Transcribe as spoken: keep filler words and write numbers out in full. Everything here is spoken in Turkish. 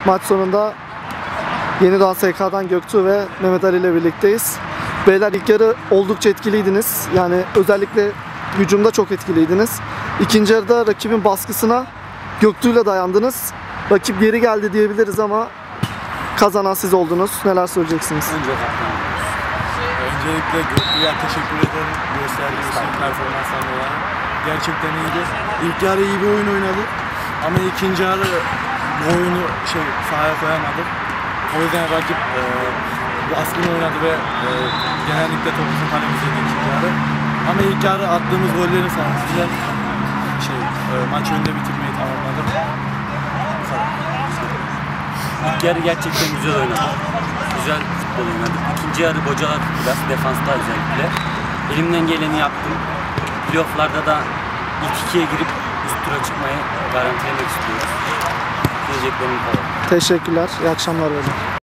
Maç sonunda Yenidoğan S K'dan Göktuğ ve Mehmet Ali ile birlikteyiz. Beyler, ilk yarı oldukça etkiliydiniz. Yani özellikle hücumda çok etkiliydiniz. İkinci yarıda rakibin baskısına Göktuğ'yla dayandınız. Rakip geri geldi diyebiliriz ama kazanan siz oldunuz. Neler söyleyeceksiniz? Öncelikle Göktuğ'a teşekkür ederim. Gösterdiği performanslarına olan. Gerçekten iyiydi. İlk yarı iyi bir oyun oynadık. Ama ikinci yarı bu oyunu şey sahaya koyamadık. O yüzden rakip e, baskın oynadı ve e, genellikle topumuzu kalemizeydi ikinci yarı. Ama ilk yarı attığımız gollerin sayesinde şey, e, maç önünde bitirmeyi tamamladık. Bu kadar. İlk yarı gerçekten güzel oynadık. Güzel futbol oynadık. İkinci yarı bocaladık biraz, defansta özellikle. Elimden geleni yaptım. Playoff'larda da ilk ikiye girip üst tura çıkmayı garantilemek istiyoruz. Diyeceklerim bu kadar. Teşekkürler. İyi akşamlar. Böyle.